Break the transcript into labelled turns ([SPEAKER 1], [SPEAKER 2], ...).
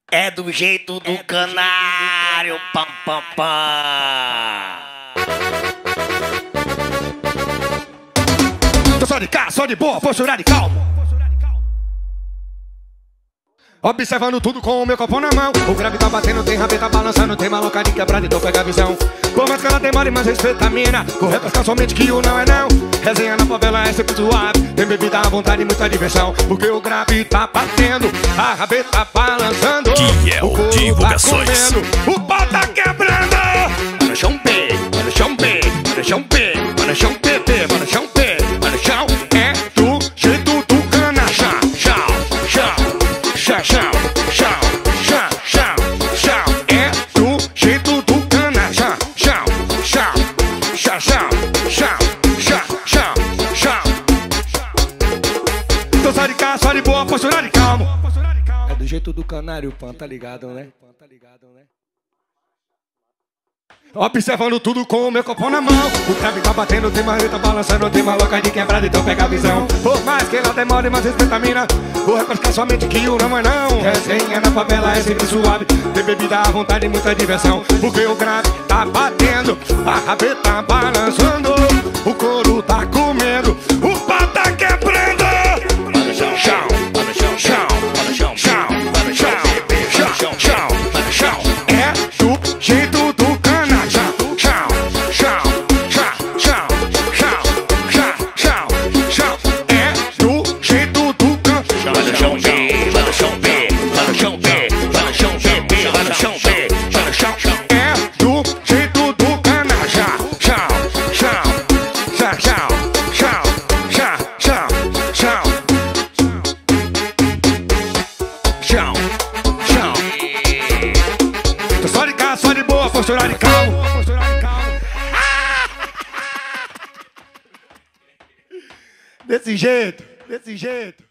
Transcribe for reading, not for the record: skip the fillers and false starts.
[SPEAKER 1] É do jeito do canário, pam pam pam.
[SPEAKER 2] Tô só de cá, só de boa, postura de calmo. Observando tudo com o meu copo na mão. O grave tá batendo, tem rabeta balançando, tem maloca de quebrada, então pega a visão. Por mais que ela demore, mas respeita a mina. Correr pra somente que o não é não. Resenha na favela é sempre suave. Tem bebida à vontade e muita diversão. Porque o grave tá batendo, a rabeta balançando.
[SPEAKER 3] Kiel Divulgações.
[SPEAKER 2] O pau tá quebrando.
[SPEAKER 1] Mano chão P, mano chão P, mano chão P, mano chão PP, mano chão P, mano chão
[SPEAKER 2] é do jeito do cana.
[SPEAKER 1] chão, chão, chão, chão, chão, chão, chão, chão, chão.
[SPEAKER 2] É do jeito do cana. Chão, chão, chão, chão, chão, chão, chão, chão, chão. Tô só de cá, só de boa, postura de calmo. É do jeito do canário, pan, tá ligado, né? Observando tudo com o meu copo na mão. O grave tá batendo, tem marreta balançando, tem maloca de quebrada, então pega a visão. Por mais que ela demore, mas respeita a mina. Vou refrescar somente que o não é não. Resenha na favela é sempre suave. Tem bebida à vontade e muita diversão. Porque o grave tá batendo, a rabeta balançando, o couro tá comendo, o pau tá quebrando.
[SPEAKER 1] Mano chão, chão, mano chão, chão, mano chão, chão, mano chão, chão, chão, chão, mano chão.
[SPEAKER 2] É do jeito do cana. Chão, chão, chão, chão, chão, chão, chão, chão, chão. É do jeito do cana.
[SPEAKER 1] Mano chão B, mano chão B, mano chão B, mano chão B, mano chão B, mano chão, chão.
[SPEAKER 2] É do jeito do cana. Chão, chão, chão, chão, chão, chão, chão, chão, chão, chão. Tô só de cá, só de boa, postura de calmo. Desse jeito, desse jeito.